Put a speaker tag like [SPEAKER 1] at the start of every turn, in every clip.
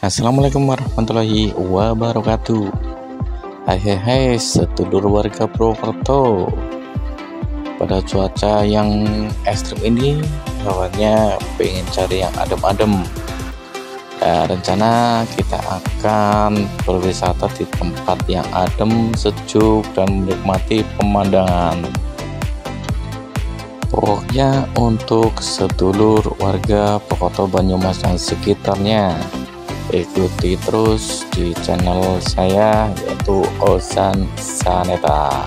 [SPEAKER 1] Assalamualaikum warahmatullahi wabarakatuh. Hai sedulur warga Purwokerto. Pada cuaca yang ekstrim ini, hewannya pengen cari yang adem-adem. Rencana kita akan berwisata di tempat yang adem, sejuk, dan menikmati pemandangan. Pokoknya untuk sedulur warga Purwokerto, Banyumas, dan sekitarnya, ikuti terus di channel saya yaitu Ozan Saneta.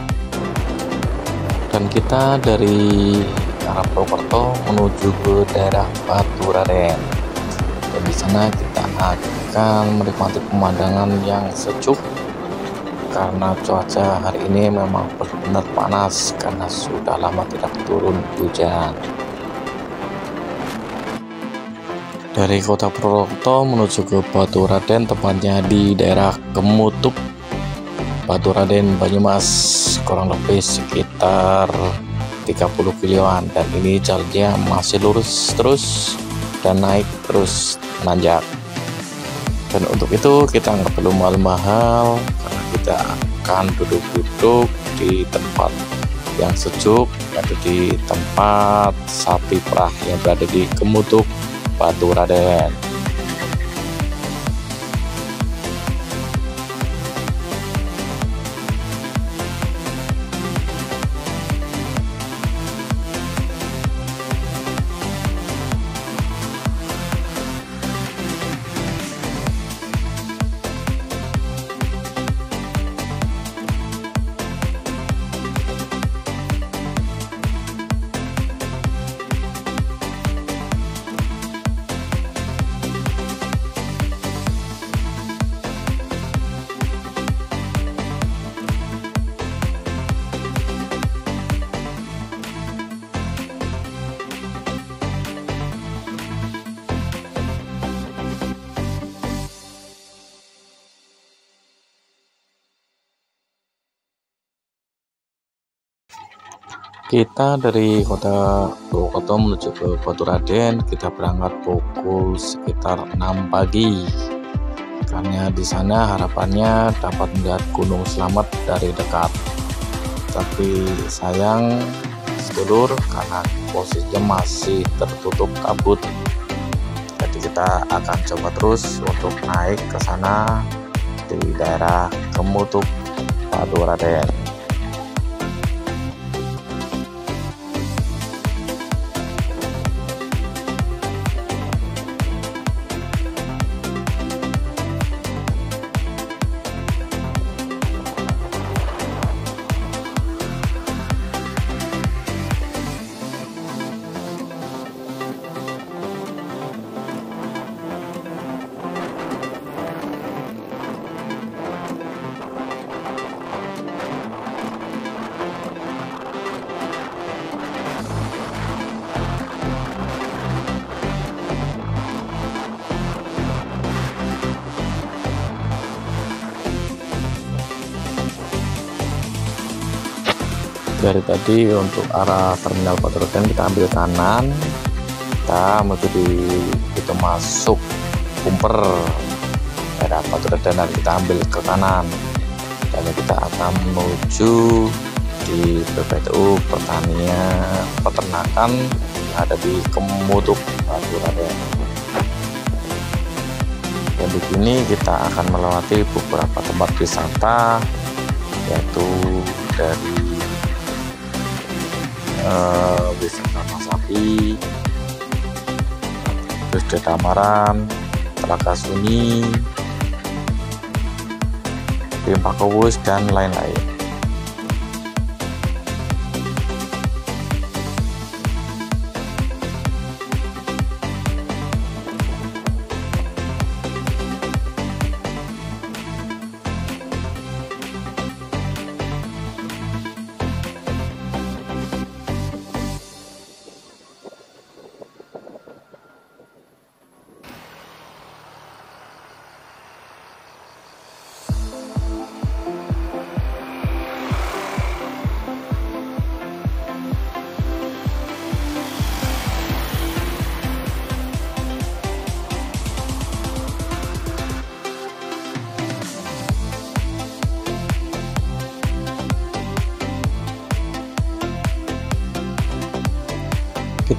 [SPEAKER 1] Dan kita dari arah Purwokerto menuju ke daerah Baturaden. Dan di sana kita akan menikmati pemandangan yang sejuk karena cuaca hari ini memang benar-benar panas karena sudah lama tidak turun hujan. Dari kota Purwokerto menuju ke Baturaden, tepatnya di daerah Gemutuk, Baturaden, Banyumas, kurang lebih sekitar 30 kiloan. Dan ini jalannya masih lurus terus dan naik terus menanjak. Dan untuk itu kita nggak perlu mahal-mahal karena kita akan duduk-duduk di tempat yang sejuk, yaitu di tempat sapi perah yang berada di Gemutuk, Baturaden. Kita dari kota Purwokerto menuju ke Baturaden, kita berangkat pukul sekitar 6 pagi. Karena di sana harapannya dapat melihat Gunung Slamet dari dekat. Tapi sayang sedulur, karena posisinya masih tertutup kabut. Jadi kita akan coba terus untuk naik ke sana di daerah Gemutuk, Baturaden. Dari tadi untuk arah terminal Baturaden kita ambil kanan, kita menuju di itu masuk Kumper daerah Baturaden, dan kita ambil ke kanan dan kita akan menuju di PPTU Pertanian Peternakan yang ada di Gemutuk, Baturaden. Dan di sini kita akan melewati beberapa tempat wisata, yaitu dari wisata Masapi, terus Dedamaran, Telaga Sunyi, Pimpakowus, dan lain-lain.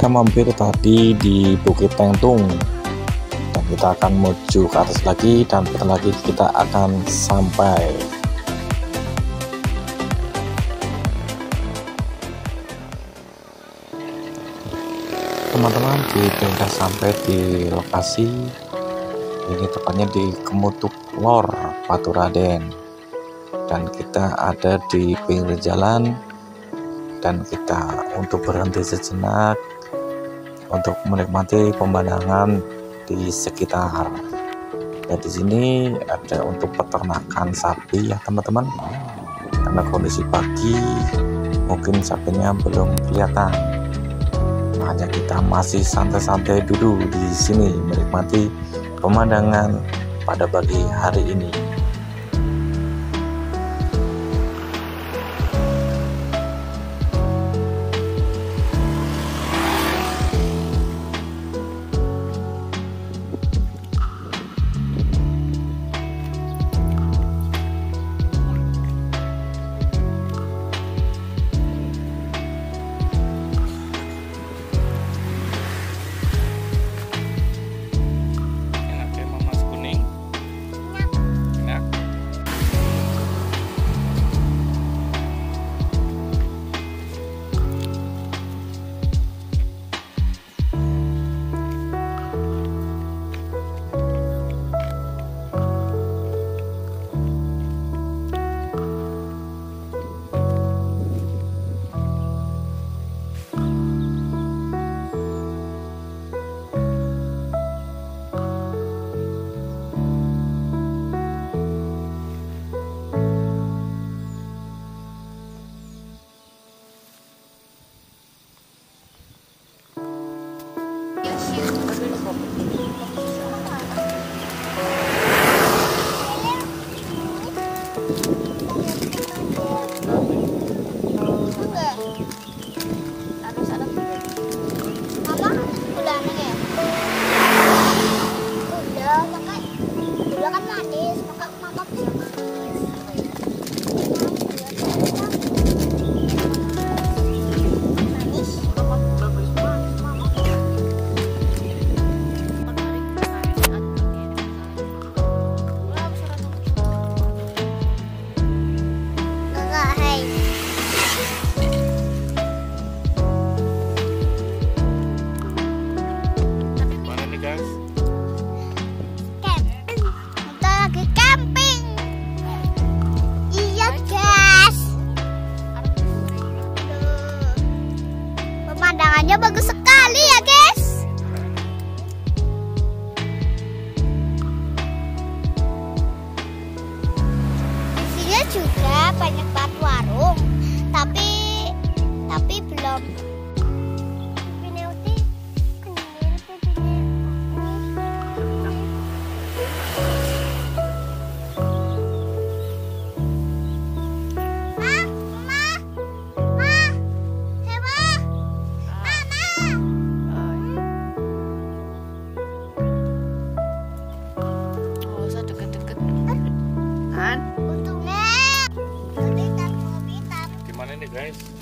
[SPEAKER 1] kita mampir tadi di Bukit Tengtung, dan kita akan menuju ke atas lagi, dan bentar lagi kita akan sampai. Teman-teman, kita sudah sampai di lokasi. Ini tepatnya di Kemutuk Lor, Baturaden, dan kita ada di pinggir jalan, dan kita untuk berhenti sejenak untuk menikmati pemandangan di sekitar. Dan di sini ada untuk peternakan sapi ya teman-teman, karena kondisi pagi mungkin sapinya belum kelihatan. Hanya kita masih santai-santai dulu di sini menikmati pemandangan pada pagi hari ini.
[SPEAKER 2] Pemandangannya bagus sekali ya guys. Di sini juga banyak banget warung, tapi belum.
[SPEAKER 1] Gimana nih guys?